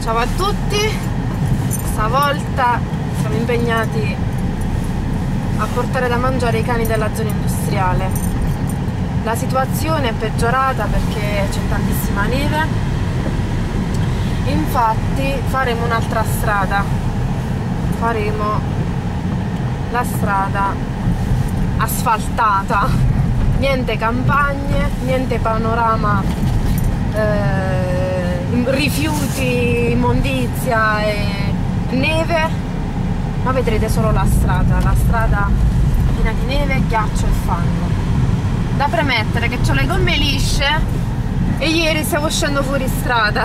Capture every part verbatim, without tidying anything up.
Ciao a tutti, stavolta siamo impegnati a portare da mangiare i cani della zona industriale. La situazione è peggiorata perché c'è tantissima neve, infatti faremo un'altra strada, faremo la strada asfaltata, niente campagne, niente panorama, eh, rifiuti, immondizia e neve, ma vedrete solo la strada, la strada piena di neve, ghiaccio e fango. Da premettere che ho le gomme lisce e ieri stavo uscendo fuori strada.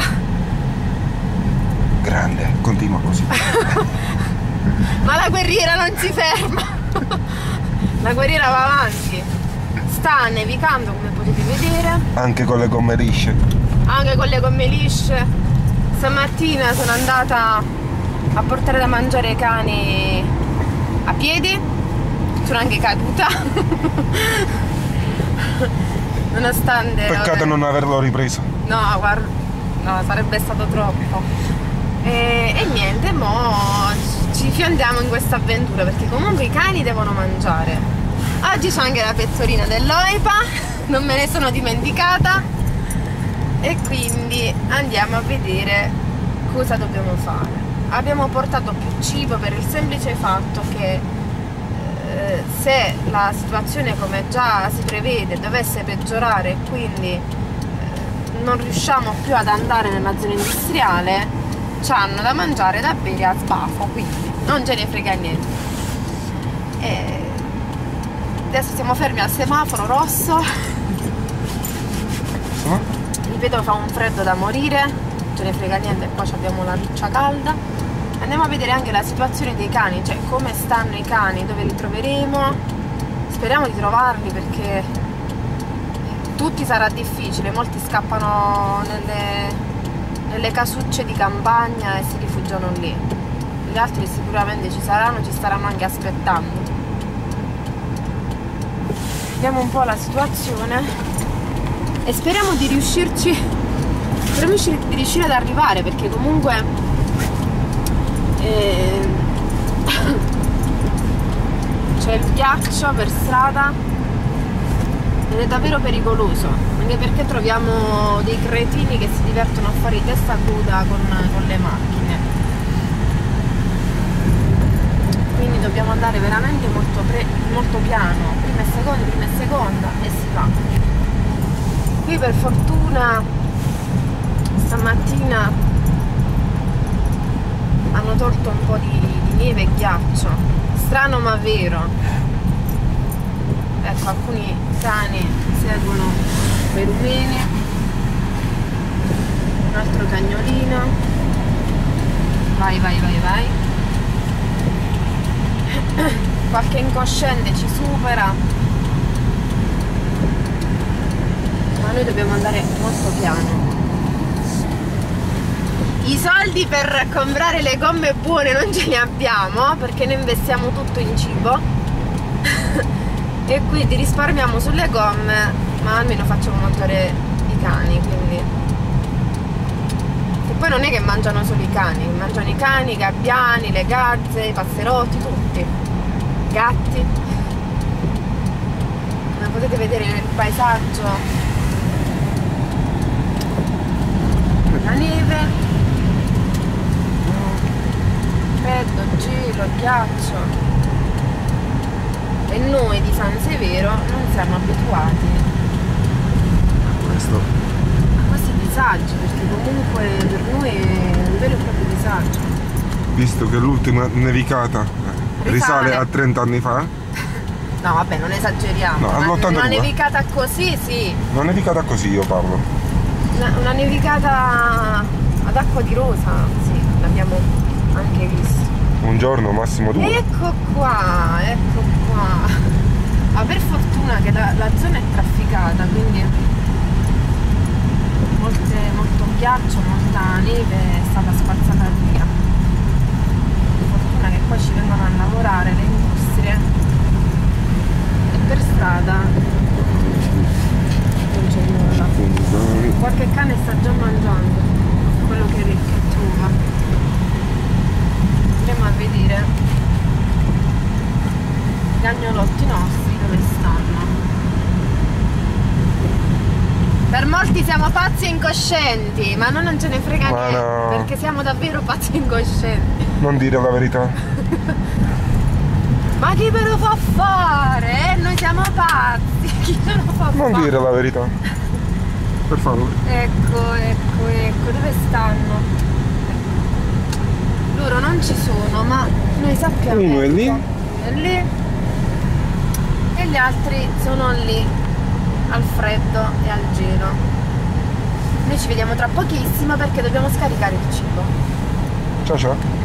Grande, continua così. Ma la guerriera non si ferma. La guerriera va avanti. Sta nevicando, come potete vedere. Anche con le gomme lisce. Anche con le gomme lisce. Stamattina sono andata a portare da mangiare ai cani a piedi. Sono anche caduta. Nonostante... Peccato vabbè. Non averlo ripreso. No, guarda, no, sarebbe stato troppo. E, e niente, mo ci fiondiamo in questa avventura perché comunque i cani devono mangiare. Oggi c'è anche la pezzolina dell'Oipa, non me ne sono dimenticata, e quindi andiamo a vedere cosa dobbiamo fare. Abbiamo portato più cibo per il semplice fatto che eh, se la situazione, come già si prevede, dovesse peggiorare e quindi eh, non riusciamo più ad andare nella zona industriale, c'hanno da mangiare, da bere a sbafo, quindi non ce ne frega niente. E adesso siamo fermi al semaforo rosso. Ripeto, fa un freddo da morire, non ce ne frega niente, qua abbiamo la doccia calda. Andiamo a vedere anche la situazione dei cani, cioè come stanno i cani, dove li troveremo. Speriamo di trovarli perché tutti sarà difficile, molti scappano nelle nelle casucce di campagna e si rifugiano lì. Gli altri sicuramente ci saranno, ci staranno anche aspettando. Vediamo un po' la situazione e speriamo di riuscirci speriamo di riuscire ad arrivare, perché comunque eh, c'è il ghiaccio per strada ed è davvero pericoloso, anche perché troviamo dei cretini che si divertono a fare di testa cruda con, con le macchine. Quindi dobbiamo andare veramente molto, pre, molto piano, prima e seconda, prima e seconda, e si va. Qui per fortuna stamattina hanno tolto un po' di, di neve e ghiaccio, strano ma vero. Ecco, alcuni cani seguono quei rumeni, un altro cagnolino, vai vai vai vai, qualche incosciente ci supera, ma noi dobbiamo andare molto piano. I soldi per comprare le gomme buone non ce li abbiamo perché ne investiamo tutto in cibo e quindi risparmiamo sulle gomme, ma almeno facciamo mangiare i cani, quindi. E poi non è che mangiano solo i cani, mangiano i cani, i gabbiani, le gazze, i passerotti, tutti, gatti. Come potete vedere nel paesaggio, la neve, freddo, gelo, ghiaccio. E noi di San Severo non siamo abituati a questo, a questi disagi, perché comunque per noi è un vero e proprio disagio. Visto che l'ultima nevicata risale. risale a trenta anni fa? No vabbè, non esageriamo, no, una, una nevicata così sì. Una nevicata così io parlo. Una, una nevicata ad acqua di rosa, sì, l'abbiamo anche visto. Un giorno, massimo due. Ecco qua, ecco qua. Ma per fortuna che la, la zona è trafficata, quindi molte, molto ghiaccio, molta neve è stata spazzata via. Per fortuna che qua ci vengono a lavorare le industrie e per strada non c'è nulla. Qualche cane sta già mangiando quello che, che trova. Per molti siamo pazzi e incoscienti, ma noi non ce ne frega Ma niente, no. perché siamo davvero pazzi e incoscienti. Non dire la verità. Ma chi me lo fa fare? Eh? Noi siamo pazzi, chi me lo fa Non fare? dire la verità. Per favore. Ecco, ecco, ecco, dove stanno? Loro non ci sono, ma noi sappiamo. Uno è lì. Uno è lì. E gli altri sono lì, al freddo e al giro. Noi ci vediamo tra pochissimo perché dobbiamo scaricare il cibo. Ciao ciao.